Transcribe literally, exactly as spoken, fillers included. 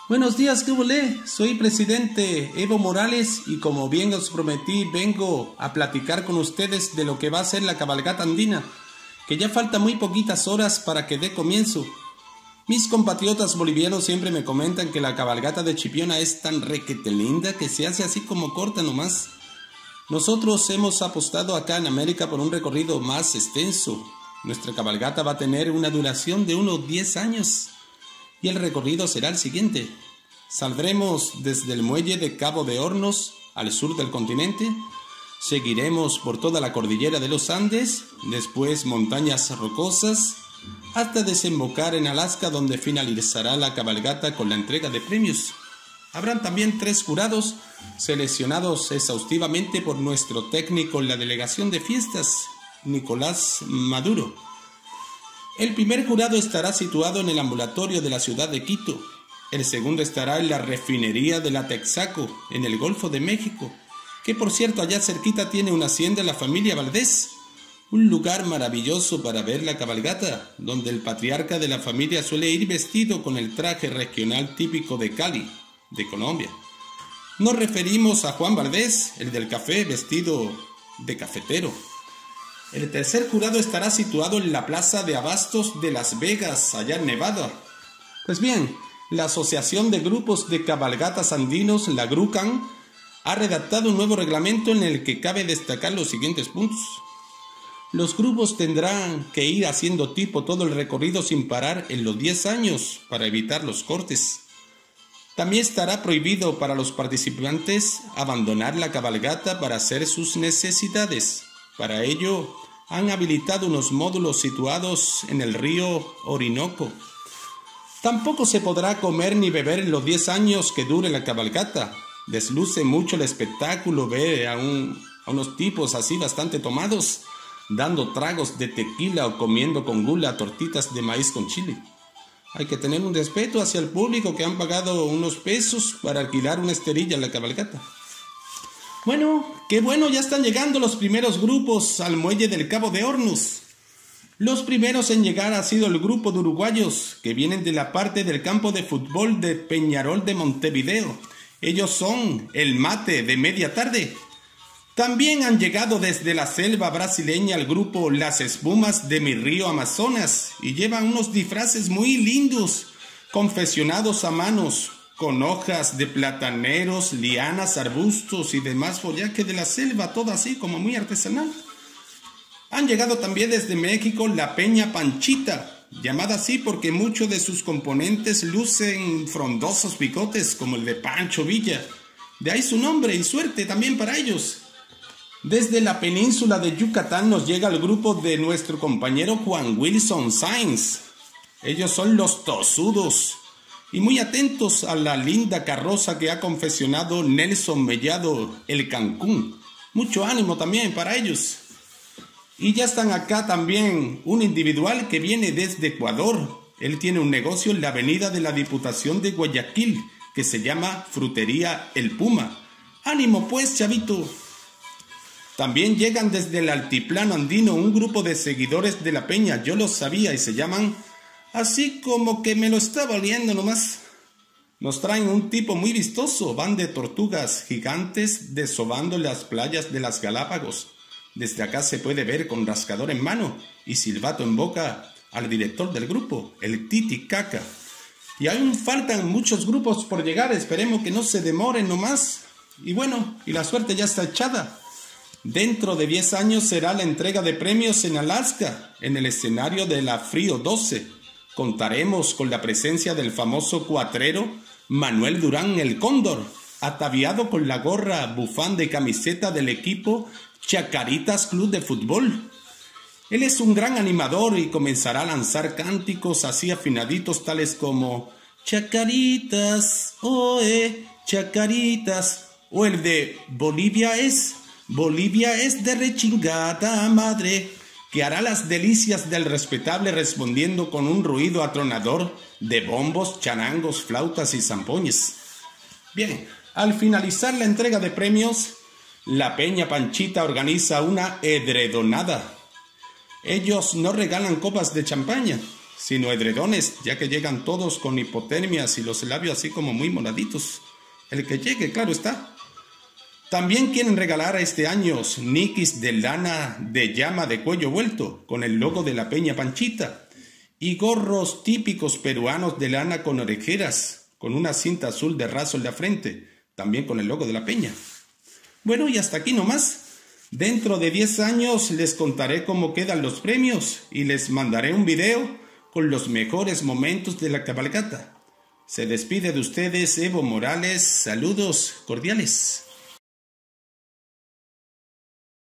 Buenos días, ¿qué volé? Soy presidente Evo Morales y como bien os prometí, vengo a platicar con ustedes de lo que va a ser la cabalgata andina, que ya falta muy poquitas horas para que dé comienzo. Mis compatriotas bolivianos siempre me comentan que la cabalgata de Chipiona es tan requete linda que se hace así como corta nomás. Nosotros hemos apostado acá en América por un recorrido más extenso. Nuestra cabalgata va a tener una duración de unos diez años. Y el recorrido será el siguiente. Saldremos desde el muelle de Cabo de Hornos, al sur del continente. Seguiremos por toda la cordillera de los Andes, después montañas rocosas, hasta desembocar en Alaska, donde finalizará la cabalgata con la entrega de premios. Habrán también tres jurados, seleccionados exhaustivamente por nuestro técnico en la delegación de fiestas, Nicolás Maduro. El primer jurado estará situado en el ambulatorio de la ciudad de Quito. El segundo estará en la refinería de la Texaco, en el Golfo de México, que por cierto allá cerquita tiene una hacienda de la familia Valdés. Un lugar maravilloso para ver la cabalgata, donde el patriarca de la familia suele ir vestido con el traje regional típico de Cali, de Colombia. Nos referimos a Juan Valdés, el del café, vestido de cafetero. El tercer jurado estará situado en la Plaza de Abastos de Las Vegas, allá en Nevada. Pues bien, la Asociación de Grupos de Cabalgatas Andinos, la GRUCAN, ha redactado un nuevo reglamento en el que cabe destacar los siguientes puntos. Los grupos tendrán que ir haciendo tipo todo el recorrido sin parar en los diez años para evitar los cortes. También estará prohibido para los participantes abandonar la cabalgata para hacer sus necesidades. Para ello, han habilitado unos módulos situados en el río Orinoco. Tampoco se podrá comer ni beber en los diez años que dure la cabalgata. Desluce mucho el espectáculo ver a, un, a unos tipos así bastante tomados, dando tragos de tequila o comiendo con gula tortitas de maíz con chile. Hay que tener un respeto hacia el público que han pagado unos pesos para alquilar una esterilla en la cabalgata. Bueno, qué bueno, ya están llegando los primeros grupos al muelle del Cabo de Hornos. Los primeros en llegar ha sido el grupo de uruguayos que vienen de la parte del campo de fútbol de Peñarol de Montevideo. Ellos son el Mate de Media Tarde. También han llegado desde la selva brasileña el grupo Las Espumas de mi río Amazonas y llevan unos disfraces muy lindos, confeccionados a manos, con hojas de plataneros, lianas, arbustos y demás follaje de la selva, todo así como muy artesanal. Han llegado también desde México la Peña Panchita, llamada así porque muchos de sus componentes lucen frondosos bigotes como el de Pancho Villa. De ahí su nombre y suerte también para ellos. Desde la península de Yucatán nos llega el grupo de nuestro compañero Juan Wilson Sainz. Ellos son los Tosudos. Y muy atentos a la linda carroza que ha confeccionado Nelson Mellado, el Cancún. Mucho ánimo también para ellos. Y ya están acá también un individual que viene desde Ecuador. Él tiene un negocio en la avenida de la Diputación de Guayaquil, que se llama Frutería El Puma. ¡Ánimo pues, chavito! También llegan desde el altiplano andino un grupo de seguidores de la Peña, yo lo sabía, y se llaman... Así como que me lo estaba oliendo nomás. Nos traen un tipo muy vistoso. Van de tortugas gigantes desobando las playas de las Galápagos. Desde acá se puede ver con rascador en mano y silbato en boca al director del grupo, el Titi Caca. Y aún faltan muchos grupos por llegar. Esperemos que no se demoren nomás. Y bueno, y la suerte ya está echada. Dentro de diez años será la entrega de premios en Alaska, en el escenario de la Frío doce. Contaremos con la presencia del famoso cuatrero Manuel Durán el Cóndor, ataviado con la gorra, bufanda y camiseta del equipo Chacaritas Club de Fútbol. Él es un gran animador y comenzará a lanzar cánticos así afinaditos tales como Chacaritas, oe, Chacaritas, o el de Bolivia es, Bolivia es de rechingada madre, que hará las delicias del respetable respondiendo con un ruido atronador de bombos, charangos, flautas y zampoñes. Bien, al finalizar la entrega de premios, la Peña Panchita organiza una edredonada. Ellos no regalan copas de champaña, sino edredones, ya que llegan todos con hipotermias y los labios así como muy moraditos. El que llegue, claro está. También quieren regalar a este año nikis de lana de llama de cuello vuelto, con el logo de la Peña Panchita, y gorros típicos peruanos de lana con orejeras, con una cinta azul de raso en la frente, también con el logo de la Peña. Bueno, y hasta aquí nomás. Dentro de diez años les contaré cómo quedan los premios y les mandaré un video con los mejores momentos de la cabalgata. Se despide de ustedes Evo Morales. Saludos cordiales.